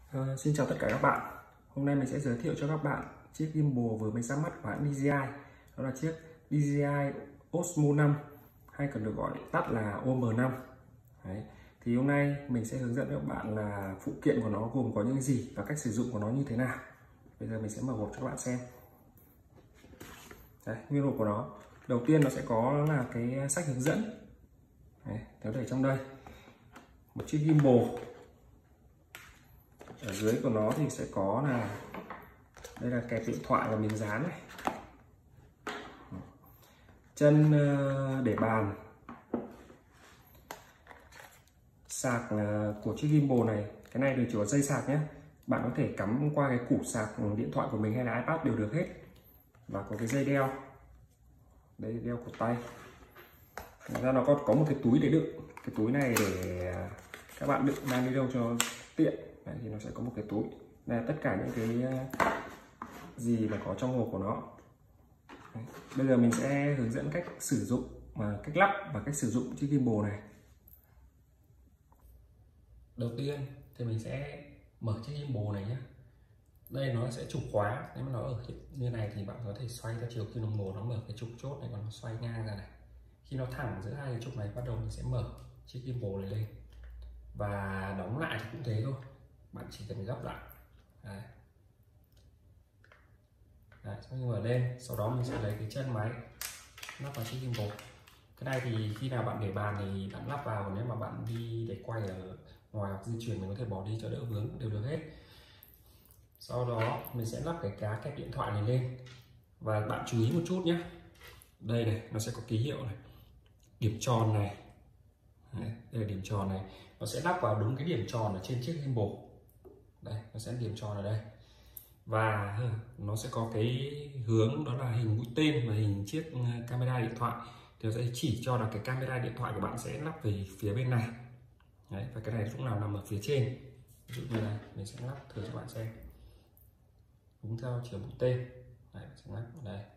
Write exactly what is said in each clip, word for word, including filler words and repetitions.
Uh, xin chào tất cả các bạn. Hôm nay mình sẽ giới thiệu cho các bạn chiếc gimbal vừa mới ra mắt của hãng đê gi i. Đó là chiếc đê gi i Osmo năm, hay còn được gọi tắt là O M năm. Đấy. Thì hôm nay mình sẽ hướng dẫn các bạn là phụ kiện của nó gồm có những gì và cách sử dụng của nó như thế nào. Bây giờ mình sẽ mở hộp cho các bạn xem. Đây, nguyên hộp của nó. Đầu tiên nó sẽ có là cái sách hướng dẫn. Đấy, nó để trong đây. Một chiếc gimbal. Ở dưới của nó thì sẽ có là đây là kẹp điện thoại và miếng dán này, chân để bàn, sạc của chiếc gimbal này. Cái này đều chỉ có dây sạc nhé, bạn có thể cắm qua cái củ sạc điện thoại của mình hay là iPad đều được hết. Và có cái dây đeo, đây đeo cổ tay. Thực ra nó có có một cái túi để đựng, cái túi này để các bạn đựng mang đi đâu cho tiện. Đấy, thì nó sẽ có một cái túi. Đây là tất cả những cái gì mà có trong hộp của nó. Đấy. Bây giờ mình sẽ hướng dẫn cách sử dụng và cách lắp và cách sử dụng chiếc gimbal này. Đầu tiên thì mình sẽ mở chiếc gimbal này nhé. Đây nó sẽ trục khóa, nếu mà nó ở như này thì bạn có thể xoay theo chiều kim đồng hồ, nó mở cái trục chốt này, còn nó xoay ngang ra này. Khi nó thẳng giữa hai cái trục này, bắt đầu mình sẽ mở chiếc gimbal này lên. Và đóng lại thì cũng thế thôi, bạn chỉ cần gấp lại. Đấy. Đấy, xong mở lên, sau đó mình sẽ lấy cái chân máy lắp vào chiếc gimbal. Cái này thì khi nào bạn để bàn thì bạn lắp vào, còn nếu mà bạn đi để quay ở ngoài hoặc di chuyển mình có thể bỏ đi cho đỡ vướng, đều được hết. Sau đó mình sẽ lắp cái cá kẹp điện thoại này lên. Và bạn chú ý một chút nhé, đây này nó sẽ có ký hiệu này, điểm tròn này. Đấy, đây là điểm tròn này, nó sẽ lắp vào đúng cái điểm tròn ở trên chiếc gimbal. Đây, nó sẽ điểm tròn ở đây. Và nó sẽ có cái hướng đó là hình mũi tên và hình chiếc camera điện thoại. Thì nó sẽ chỉ cho là cái camera điện thoại của bạn sẽ lắp về phía bên này. Đấy, và cái này cũng nào nằm ở phía trên. Ví dụ như này, mình sẽ lắp thử cho bạn xem. Đúng theo chiều mũi tên. Đấy, mình sẽ lắp ở đây.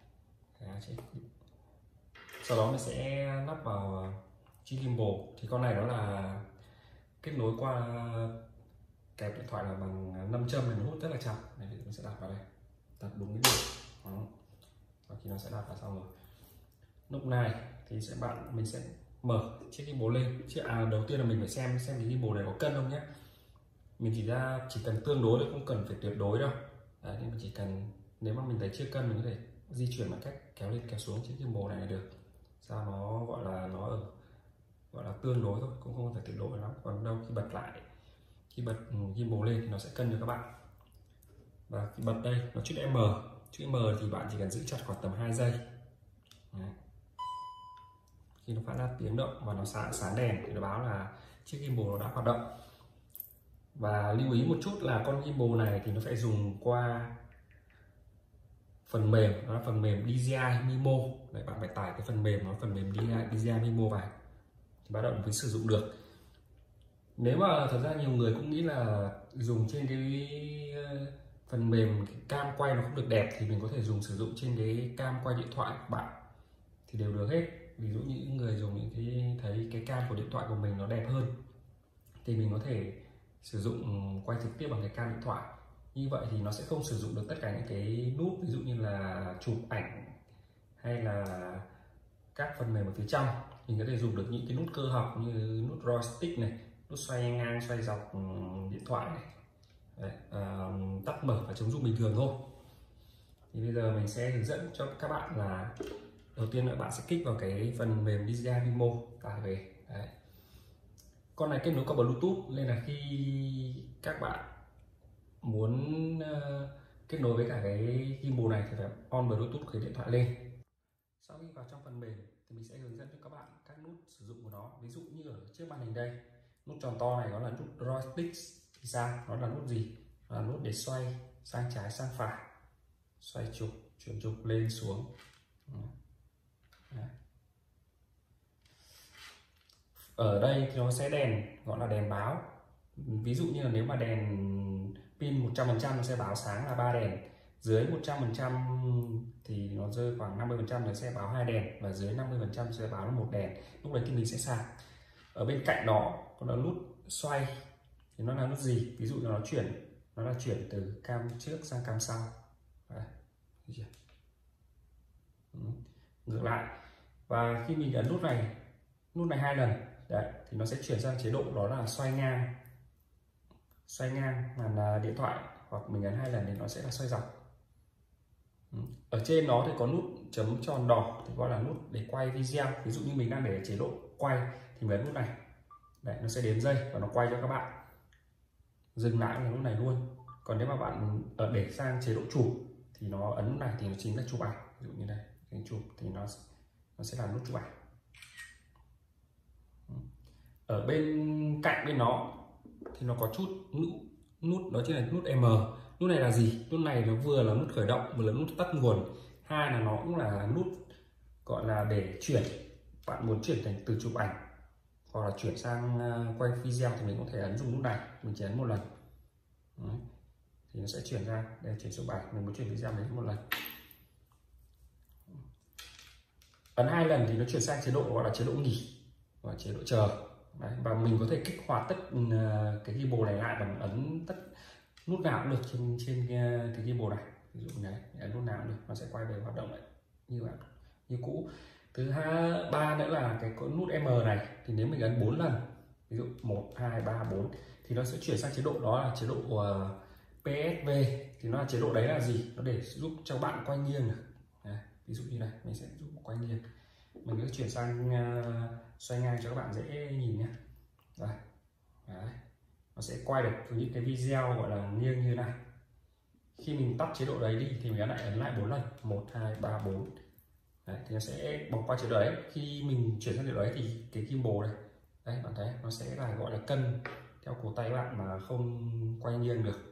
Sau đó mình sẽ lắp vào chiếc gimbal. Thì con này nó là kết nối qua kẹp điện thoại là bằng nam châm, mình hút rất là chặt. Này, mình sẽ đặt vào đây, đặt đúng cái điểm đó. Và khi nó sẽ đặt vào xong rồi, lúc này thì sẽ bạn mình sẽ mở chiếc gimbal lên. Chứ à, đầu tiên là mình phải xem xem cái gimbal này có cân không nhé. Mình chỉ ra chỉ cần tương đối thôi, không cần phải tuyệt đối đâu. Đấy, nên mình chỉ cần, nếu mà mình thấy chưa cân mình có thể di chuyển bằng cách kéo lên kéo xuống chiếc gimbal này là được. Sao nó gọi là nó ở gọi là tương đối thôi, cũng không phải tuyệt đối lắm. Còn đâu khi bật lại, khi bật gimbal lên thì nó sẽ cân cho các bạn. Và khi bật đây nó chữ M, chữ M thì bạn chỉ cần giữ chặt khoảng tầm hai giây. Đấy. Khi nó phát ra tiếng động và nó sáng, sáng đèn thì nó báo là chiếc gimbal nó đã hoạt động. Và lưu ý một chút là con gimbal này thì nó phải dùng qua phần mềm, đó là phần mềm đê gi i Mimo. Đấy, bạn phải tải cái phần mềm, nó phần mềm đê gi i Mimo vào thì bắt đầu mới sử dụng được. Nếu mà thật ra nhiều người cũng nghĩ là dùng trên cái phần mềm cái cam quay nó không được đẹp thì mình có thể dùng sử dụng trên cái cam quay điện thoại của bạn thì đều được hết. Ví dụ như những người dùng những cái thấy cái cam của điện thoại của mình nó đẹp hơn thì mình có thể sử dụng quay trực tiếp bằng cái cam điện thoại. Như vậy thì nó sẽ không sử dụng được tất cả những cái nút, ví dụ như là chụp ảnh hay là các phần mềm ở phía trong. Mình có thể dùng được những cái nút cơ học như nút joystick này, nút xoay ngang, xoay dọc điện thoại này. Đấy, à, tắt mở và chống rung bình thường thôi. Thì bây giờ mình sẽ hướng dẫn cho các bạn là đầu tiên là bạn sẽ kích vào cái phần mềm đê gi i Mimo, tải về. Đấy. Con này kết nối qua Bluetooth nên là khi các bạn muốn uh, kết nối với cả cái gimbal này thì phải on Bluetooth cái điện thoại lên. Sau khi vào trong phần mềm thì mình sẽ hướng dẫn cho các bạn các nút sử dụng của nó. Ví dụ như ở trước màn hình đây, nút tròn to này đó là nút joystick. Thì sao? Nó là nút gì? Nó là nút để xoay sang trái sang phải, xoay trục, chuyển trục lên xuống. Đấy. Ở đây thì nó sẽ đèn gọi là đèn báo. Ví dụ như là nếu mà đèn pin một trăm phần trăm nó sẽ báo sáng là ba đèn, dưới một trăm phần trăm thì nó rơi khoảng năm mươi phần trăm nó sẽ báo hai đèn, và dưới năm mươi phần trăm sẽ báo là một đèn. Lúc đấy thì mình sẽ sạc. Ở bên cạnh đó còn là nút xoay thì nó là nút gì? Ví dụ là nó chuyển nó là chuyển từ cam trước sang cam sau. Đấy. Ngược lại, và khi mình ấn nút này nút này hai lần đấy thì nó sẽ chuyển sang chế độ đó là xoay ngang xoay ngang màn điện thoại, hoặc mình ấn hai lần thì nó sẽ là xoay dọc. Ở trên nó thì có nút chấm tròn đỏ thì gọi là nút để quay video. Ví dụ như mình đang để chế độ quay thì mình ấn nút này đấy, nó sẽ đếm giây và nó quay cho các bạn. Dừng lại là nút này luôn. Còn nếu mà bạn ở để sang chế độ chụp thì nó ấn nút này thì nó chính là chụp ảnh. Ví dụ như đây, cái chụp thì nó nó sẽ là nút chụp ảnh. Ở bên cạnh bên nó thì nó có chút nút nút đó chính là nút M. Nút này là gì? Nút này nó vừa là nút khởi động vừa là nút tắt nguồn. Hai là nó cũng là nút gọi là để chuyển, bạn muốn chuyển thành từ chụp ảnh hoặc là chuyển sang quay video thì mình có thể ấn dùng nút này, mình chỉ ấn một lần. Đấy. Thì nó sẽ chuyển ra để chuyển chụp ảnh, mình muốn chuyển video đấy một lần. Ấn hai lần thì nó chuyển sang chế độ gọi là chế độ nghỉ và chế độ chờ. Đấy. Và mình có thể kích hoạt tất cái keyboard này lại bằng ấn tất nút nào cũng được trên trên cái keyboard này. Ví dụ như này, ấn nút nào cũng được, nó sẽ quay về hoạt động lại như bạn như cũ. Thứ hai, ba nữa là cái nút M này thì nếu mình ấn bốn lần, ví dụ một hai ba bốn thì nó sẽ chuyển sang chế độ đó là chế độ uh, pê ét vê. Thì nó là chế độ đấy là gì? Nó để giúp cho bạn quay nghiêng này. Đấy, ví dụ như này mình sẽ giúp quay nghiêng, mình sẽ chuyển sang uh, xoay ngang cho các bạn dễ nhìn nhé. Đấy. Đấy. Nó sẽ quay được những cái video gọi là nghiêng như này. Khi mình tắt chế độ đấy đi thì mình lại ấn lại bốn lần, một hai ba bốn. Đấy, thì nó sẽ bỏ qua chế độ đấy. Khi mình chuyển sang chế độ đấy thì cái gimbal này, đây bạn thấy nó sẽ là gọi là cân theo cổ tay bạn mà không quay nghiêng được.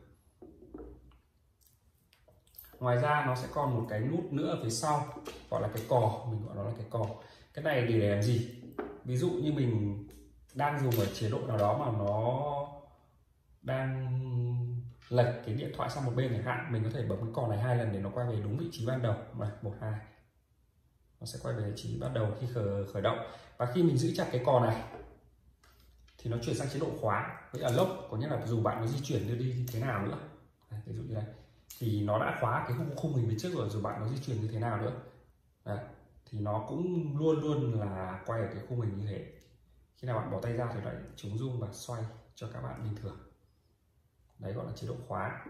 Ngoài ra nó sẽ còn một cái nút nữa ở phía sau gọi là cái cò, mình gọi nó là cái cò. Cái này để làm gì? Ví dụ như mình đang dùng ở chế độ nào đó mà nó đang lệch cái điện thoại sang một bên chẳng hạn, mình có thể bấm cái cò này hai lần để nó quay về đúng vị trí ban đầu. Mà một hai nó sẽ quay về vị trí ban đầu khi khởi, khởi động. Và khi mình giữ chặt cái cò này thì nó chuyển sang chế độ khóa với unlock, có nghĩa là dù bạn có di chuyển đưa đi thế nào nữa, đấy, ví dụ như này thì nó đã khóa cái khung khung hình phía trước rồi, dù bạn có di chuyển như thế nào nữa. Đấy, thì nó cũng luôn luôn là quay ở cái khung hình như thế. Khi nào bạn bỏ tay ra thì lại chống zoom và xoay cho các bạn bình thường. Đấy gọi là chế độ khóa.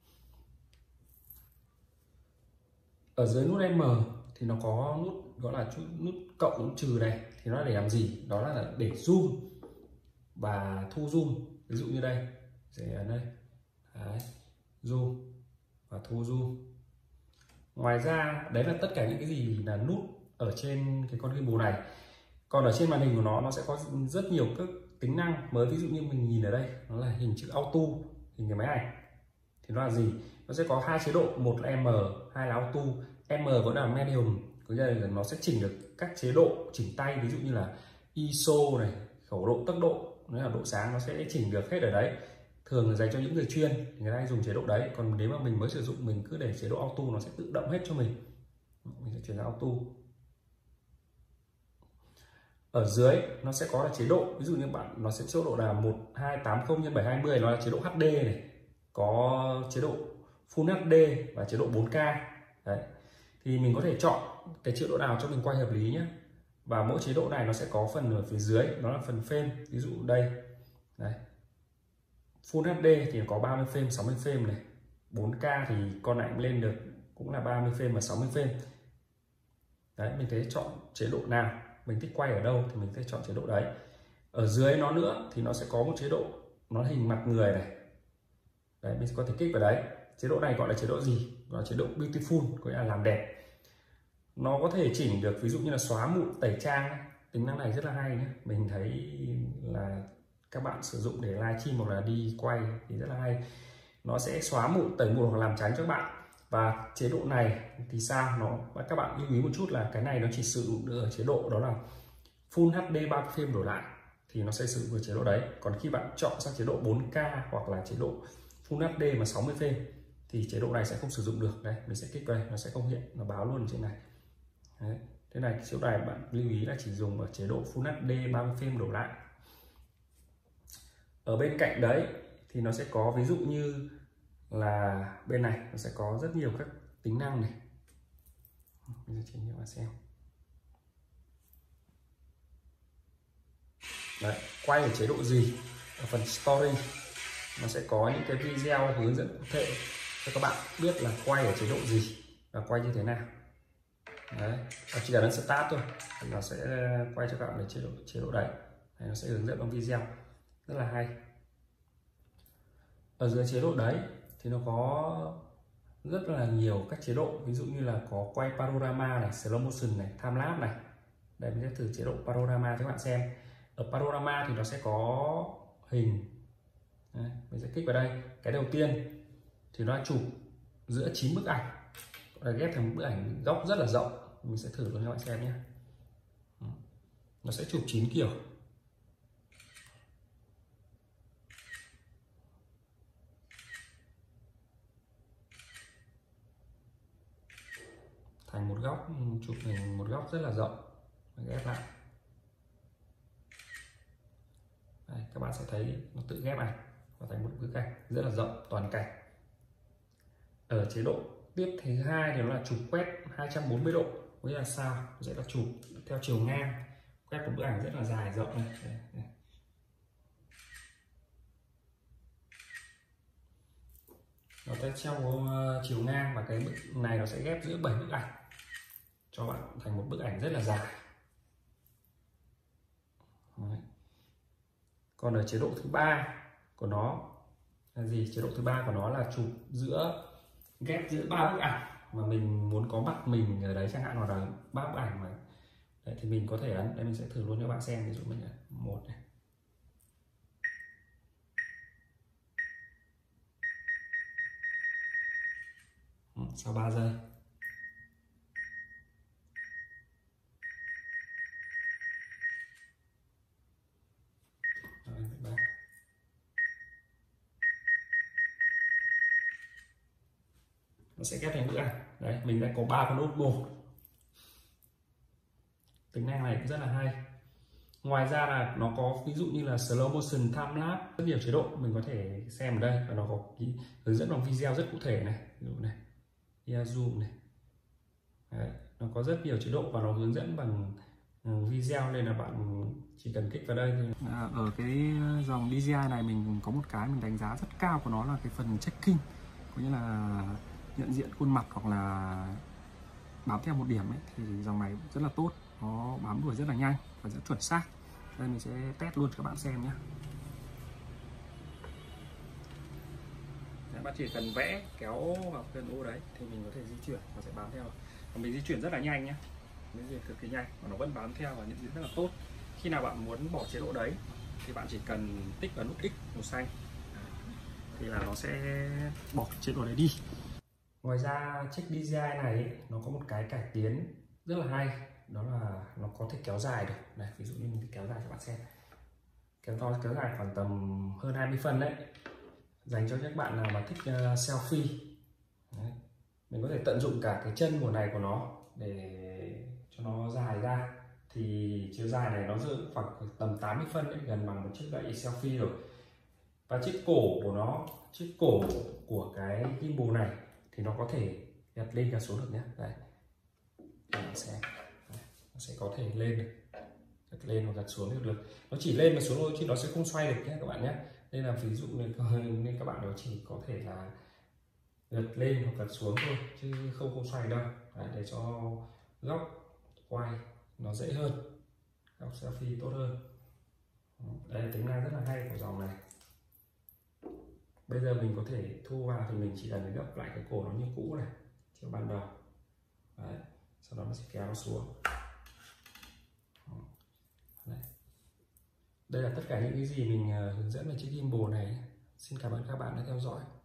Ở dưới nút M thì nó có nút gọi là chút nút cộng nút trừ này, thì nó để làm gì? Đó là để zoom và thu zoom. Ví dụ như đây, để ở đây, đấy, zoom và thu zoom. Ngoài ra đấy là tất cả những cái gì là nút ở trên cái con gimbal này. Còn ở trên màn hình của nó nó sẽ có rất nhiều các tính năng mới. Ví dụ như mình nhìn ở đây, nó là hình chữ auto, hình cái máy ảnh. Thì nó là gì? Nó sẽ có hai chế độ, một là M, hai là auto. M vẫn là medium, có nghĩa là nó sẽ chỉnh được các chế độ chỉnh tay, ví dụ như là i ét o này, khẩu độ, tốc độ, nó là độ sáng, nó sẽ chỉnh được hết ở đấy. Thường là dành cho những người chuyên thì người ta hay dùng chế độ đấy. Còn nếu mà mình mới sử dụng, mình cứ để chế độ auto nó sẽ tự động hết cho mình. Mình sẽ chuyển sang auto. Ở dưới nó sẽ có là chế độ, ví dụ như bạn nó sẽ chế độ là một hai tám không nhân bảy hai mươi, nó là chế độ hát đê này, có chế độ Full hát đê và chế độ bốn K. Đấy. Thì mình có thể chọn cái chế độ nào cho mình quay hợp lý nhé. Và mỗi chế độ này nó sẽ có phần ở phía dưới, nó là phần frame. Ví dụ đây, đây. Full hát đê thì có ba mươi frame, sáu mươi frame này. bốn K thì con này cũng lên được, cũng là ba mươi frame và sáu mươi frame. Đấy, mình thấy chọn chế độ nào, mình thích quay ở đâu thì mình sẽ chọn chế độ đấy. Ở dưới nó nữa thì nó sẽ có một chế độ, nó là hình mặt người này. Đấy, mình có thể kích vào đấy. Chế độ này gọi là chế độ gì? Gọi là chế độ beautiful, có nghĩa là làm đẹp. Nó có thể chỉnh được, ví dụ như là xóa mụn, tẩy trang. Tính năng này rất là hay nhé. Mình thấy là các bạn sử dụng để livestream hoặc là đi quay thì rất là hay. Nó sẽ xóa mụn, tẩy mụn hoặc làm trắng cho các bạn. Và chế độ này thì sao? Nó các bạn lưu ý một chút là cái này nó chỉ sử dụng được ở chế độ đó là Full hát đê ba mươi frame đổ lại thì nó sẽ sử dụng chế độ đấy. Còn khi bạn chọn sang chế độ bốn K hoặc là chế độ Full hát đê mà sáu mươi frame thì chế độ này sẽ không sử dụng được. Đây, mình sẽ kích vào đây, nó sẽ không hiện, nó báo luôn trên này. Đấy. Thế này, chế độ này bạn lưu ý là chỉ dùng ở chế độ Full hát đê ba mươi frame đổ lại. Ở bên cạnh đấy thì nó sẽ có ví dụ như là bên này nó sẽ có rất nhiều các tính năng này. Bây giờ trình cho các bạn xem. Đấy, quay ở chế độ gì, ở phần story nó sẽ có những cái video hướng dẫn cụ thể cho các bạn biết là quay ở chế độ gì và quay như thế nào. Đấy, chỉ cần ấn start thôi nó sẽ quay cho các bạn ở chế độ chế độ đấy. Đấy, nó sẽ hướng dẫn bằng video rất là hay. Ở dưới chế độ đấy thì nó có rất là nhiều các chế độ, ví dụ như là có quay panorama này, slow motion này, time lapse này. Đây mình sẽ thử chế độ panorama cho các bạn xem. Ở panorama thì nó sẽ có hình. Đấy, mình sẽ kích vào đây. Cái đầu tiên thì nó chụp giữa chín bức ảnh, là ghép thành một bức ảnh góc rất là rộng. Mình sẽ thử luôn cho các bạn xem nhé. Nó sẽ chụp chín kiểu. Thành một góc, chụp thành một góc rất là rộng. Ghép lại. Đây, các bạn sẽ thấy nó tự ghép ảnh và thành một bức ảnh rất là rộng toàn cảnh. Ở chế độ tiếp thứ hai thì nó là chụp quét hai trăm bốn mươi độ, nghĩa là sao? Nó sẽ là chụp theo chiều ngang, quét một bức ảnh rất là dài rộng này. Đây, đây. Nó sẽ theo chiều ngang và cái bức này nó sẽ ghép giữa bảy bức ảnh cho bạn thành một bức ảnh rất là dài. Đấy. Còn ở chế độ thứ ba của nó là gì? Chế độ thứ ba của nó là chụp giữa ghép giữa ba bức ảnh mà mình muốn có mặt mình ở đấy chẳng hạn, hoặc là ba bức ảnh mà đấy, thì mình có thể ấn đây. Mình sẽ thử luôn cho bạn xem. Ví dụ mình là một này, ừ, sau ba giây đấy, nó sẽ ghép thành bức ảnh. Đấy, mình đã có ba con út một. Tính năng này cũng rất là hay. Ngoài ra là nó có ví dụ như là slow motion, time lapse, rất nhiều chế độ mình có thể xem ở đây, và nó có cái hướng dẫn bằng video rất cụ thể này, ví dụ này, video zoom này. Đấy, nó có rất nhiều chế độ và nó hướng dẫn bằng video, nên là bạn chỉ cần kích vào đây thì... À, ở cái dòng đê gi i này mình có một cái mình đánh giá rất cao của nó là cái phần checking, có nghĩa là nhận diện khuôn mặt hoặc là bám theo một điểm ấy, thì dòng này rất là tốt, nó bám đuổi rất là nhanh và rất chuẩn xác. Đây mình sẽ test luôn cho các bạn xem nhé. Các bạn chỉ cần vẽ kéo vào phần ô đấy thì mình có thể di chuyển, nó sẽ bám theo. Và mình di chuyển rất là nhanh nhé, di chuyển cực kỳ nhanh và nó vẫn bám theo và nhận diện rất là tốt. Khi nào bạn muốn bỏ chế độ đấy thì bạn chỉ cần tích vào nút X màu xanh thì là nó sẽ bỏ chế độ đấy đi. Ngoài ra chiếc đê gi i này ấy, nó có một cái cải tiến rất là hay, đó là nó có thể kéo dài được. Này, ví dụ như mình kéo dài cho bạn xem, kéo to kéo dài khoảng tầm hơn hai mươi phân đấy, dành cho các bạn nào mà thích uh, selfie. Đấy. Mình có thể tận dụng cả cái chân mùa này của nó để cho nó dài ra, thì chiều dài này nó rơi khoảng tầm tám mươi phân đấy, gần bằng một chiếc gậy selfie rồi. Và chiếc cổ của nó, chiếc cổ của cái gimbal này thì nó có thể gạt lên gạt xuống được nhé. Đây, mình sẽ nó sẽ có thể lên được, gạt lên hoặc gạt xuống được. Nó chỉ lên và xuống thôi chứ nó sẽ không xoay được nhé các bạn nhé. Nên là ví dụ nên, nên các bạn nó chỉ có thể là gạt lên hoặc gạt xuống thôi chứ không không xoay đâu. Đấy, để cho góc quay nó dễ hơn, góc selfie tốt hơn. Đây là tính năng rất là hay của dòng này. Bây giờ mình có thể thu vào thì mình chỉ cần gấp lại cái cổ nó như cũ này, theo ban đầu. Đấy. Sau đó nó sẽ kéo nó xuống. Đấy. Đây là tất cả những cái gì mình hướng dẫn về chiếc gimbal này. Xin cảm ơn các bạn đã theo dõi.